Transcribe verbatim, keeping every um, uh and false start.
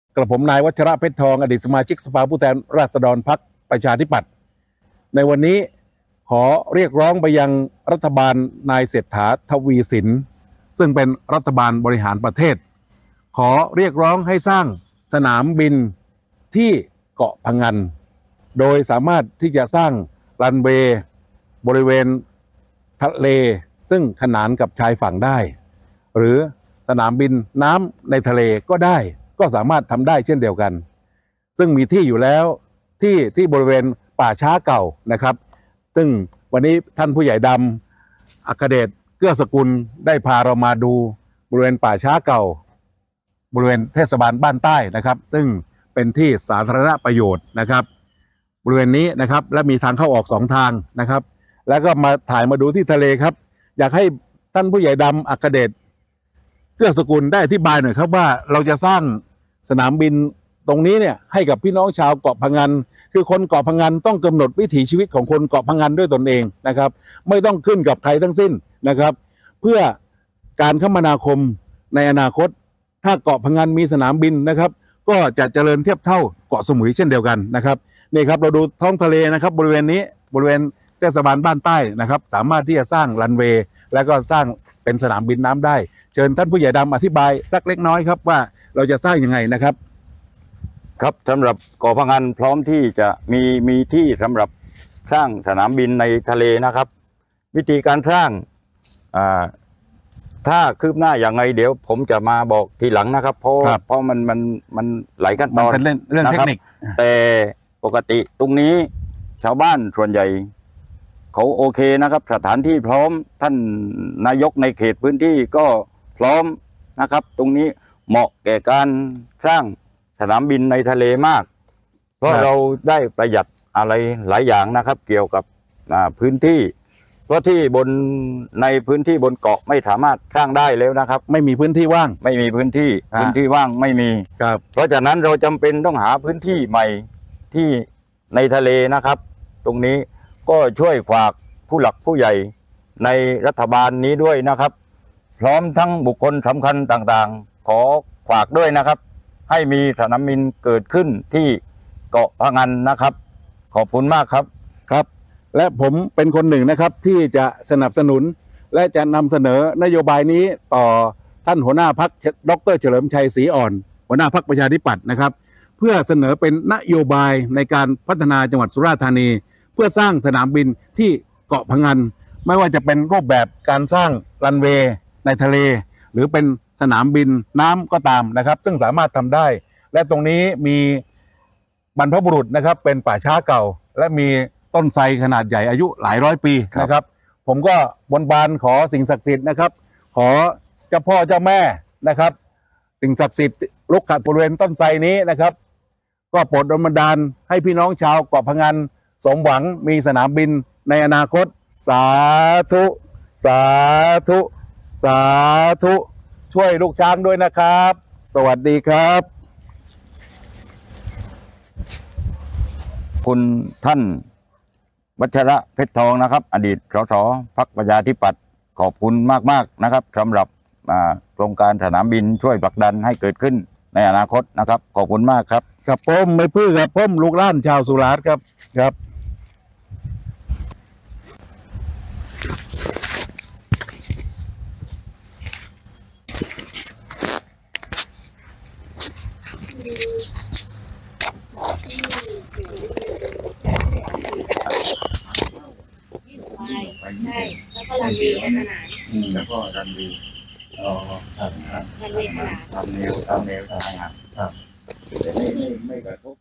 กระผมนายวัชระเพชรทองอดีตสมาชิกสภาผู้แทนราษฎรพรรคประชาธิปัตย์ในวันนี้ขอเรียกร้องไปยังรัฐบาลนายเศรษฐาทวีสินซึ่งเป็นรัฐบาลบริหารประเทศขอเรียกร้องให้สร้างสนามบินที่เกาะพะงันโดยสามารถที่จะสร้างรันเวย์บริเวณทะเลซึ่งขนานกับชายฝั่งได้หรือสนามบินน้ำในทะเลก็ได้ก็สามารถทำได้เช่นเดียวกันซึ่งมีที่อยู่แล้วที่ที่บริเวณป่าช้าเก่านะครับซึ่งวันนี้ท่านผู้ใหญ่ดำอัครเดชเกื้อสกุลได้พาเรามาดูบริเวณป่าช้าเก่าบริเวณเทศบาลบ้านใต้นะครับซึ่งเป็นที่สาธารณประโยชน์นะครับบริเวณนี้นะครับและมีทางเข้าออกสองทางนะครับแล้วก็มาถ่ายมาดูที่ทะเลครับอยากให้ท่านผู้ใหญ่ดำอัครเดชเกื้อสกุลได้อธิบายหน่อยครับว่าเราจะสร้างสนามบินตรงนี้เนี่ยให้กับพี่น้องชาวเกาะพะงันคือคนเกาะพะงันต้องกำหนดวิถีชีวิตของคนเกาะพะงันด้วยตนเองนะครับไม่ต้องขึ้นกับใครทั้งสิ้นนะครับเพื่อการคมนาคมในอนาคตถ้าเกาะพะงันมีสนามบินนะครับก็จะเจริญเทียบเท่าเกาะสมุยเช่นเดียวกันนะครับนี่ครับเราดูท้องทะเลนะครับบริเวณนี้บริเวณเทศบาลบ้านใต้นะครับสามารถที่จะสร้างรันเวย์และก็สร้างเป็นสนามบินน้ำได้เชิญท่านผู้ใหญ่ดำอธิบายสักเล็กน้อยครับว่าเราจะสร้างยังไงนะครับครับสำหรับเกาะพะงันพร้อมที่จะมีมีที่สำหรับสร้างสนามบินในทะเลนะครับวิธีการสร้างอ่าถ้าคืบหน้าอย่างไรเดี๋ยวผมจะมาบอกทีหลังนะครับเพราะเพราะมันมันมันหลายขั้นตอนเป็นเรื่องเทคนิคแต่ปกติตรงนี้ชาวบ้านส่วนใหญ่เขาโอเคนะครับสถานที่พร้อมท่านนายกในเขตพื้นที่ก็พร้อมนะครับตรงนี้เหมาะแก่การสร้างสนามบินในทะเลมากเพราะเราได้ประหยัดอะไรหลายอย่างนะครับเกี่ยวกับพื้นที่เพราะที่บนในพื้นที่บนเกาะไม่สามารถสร้างได้แล้วนะครับไม่มีพื้นที่ว่างไม่มีพื้นที่พื้นที่ว่างไม่มีครับเพราะฉะนั้นเราจำเป็นต้องหาพื้นที่ใหม่ที่ในทะเลนะครับตรงนี้ก็ช่วยฝากผู้หลักผู้ใหญ่ในรัฐบาลนี้ด้วยนะครับพร้อมทั้งบุคคลสำคัญต่างๆขอฝากด้วยนะครับให้มีสนามบินเกิดขึ้นที่เกาะพะงันนะครับขอบคุณมากครับครับและผมเป็นคนหนึ่งนะครับที่จะสนับสนุนและจะนำเสนอนโยบายนี้ต่อท่านหัวหน้าพรรคดร.เฉลิมชัยศรีอ่อนหัวหน้าพรรคประชาธิปัตย์นะครับเพื่อเสนอเป็นนโยบายในการพัฒนาจังหวัดสุราษฎร์ธานีเพื่อสร้างสนามบินที่เกาะพะงันไม่ว่าจะเป็นรูปแบบการสร้างรันเวย์ในทะเลหรือเป็นสนามบินน้ำก็ตามนะครับซึ่งสามารถทำได้และตรงนี้มีบรรพบุรุษนะครับเป็นป่าช้าเก่าและมีต้นไทรขนาดใหญ่อายุหลายร้อยปีนะครับผมก็บนบานขอสิ่งศักดิ์สิทธิ์นะครับขอเจ้าพ่อเจ้าแม่นะครับสิ่งศักดิ์สิทธิ์ลุกขัดบริเวณต้นไทรนี้นะครับก็โปรดดลบันดาลให้พี่น้องชาวเกาะพะงันสมหวังมีสนามบินในอนาคตสาธุสาธุสาธุช่วยลูกช้างด้วยนะครับสวัสดีครับคุณท่านวัชระเพชรทองนะครับอดีตสสพรรคประชาธิปัตย์ขอบคุณมากๆนะครับสำหรับโครงการสนามบินช่วยผลักดันให้เกิดขึ้นในอนาคตนะครับขอบคุณมากครับกับผมไม่พื้นกับผมลูกหลานชาวสุราษฎร์ครับครับใช่แล้วก็รันเวย์ขนาดแล้วก็รันเวย์อ๋อครับรันเวย์ขนาดทำแนวทำแนวทางครับไม่ไม่กระทบ